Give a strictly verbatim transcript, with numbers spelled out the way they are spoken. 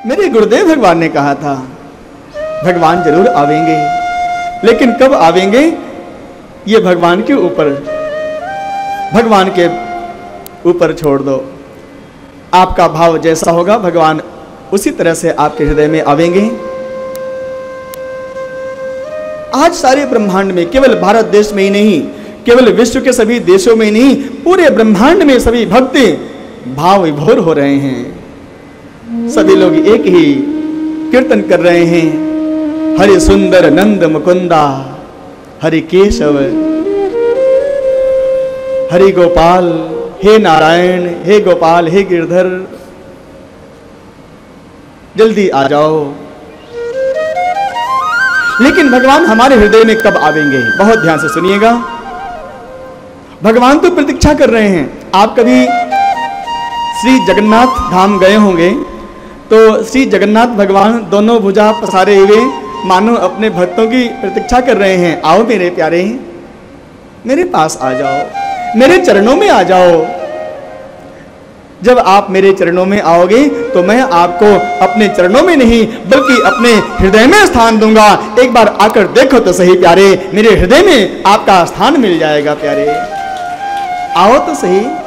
मेरे गुरुदेव भगवान ने कहा था भगवान जरूर आवेंगे, लेकिन कब आवेंगे ये भगवान के ऊपर, भगवान के ऊपर छोड़ दो। आपका भाव जैसा होगा भगवान उसी तरह से आपके हृदय में आवेंगे। आज सारे ब्रह्मांड में, केवल भारत देश में ही नहीं, केवल विश्व के सभी देशों में नहीं, पूरे ब्रह्मांड में सभी भक्त भाव विभोर हो रहे हैं। सभी लोग एक ही कीर्तन कर रहे हैं, हरि सुंदर नंद मुकुंदा, हरि केशव, हरि गोपाल, हे नारायण, हे गोपाल, हे गिरधर, जल्दी आ जाओ। लेकिन भगवान हमारे हृदय में कब आवेंगे? बहुत ध्यान से सुनिएगा। भगवान तो प्रतीक्षा कर रहे हैं। आप कभी श्री जगन्नाथ धाम गए होंगे तो श्री जगन्नाथ भगवान दोनों भुजा पसारे हुए मानो अपने भक्तों की प्रतीक्षा कर रहे हैं। आओ मेरे प्यारे, मेरे पास आ जाओ, मेरे चरणों में आ जाओ। जब आप मेरे चरणों में आओगे तो मैं आपको अपने चरणों में नहीं बल्कि अपने हृदय में स्थान दूंगा। एक बार आकर देखो तो सही प्यारे, मेरे हृदय में आपका स्थान मिल जाएगा प्यारे। आओ तो सही।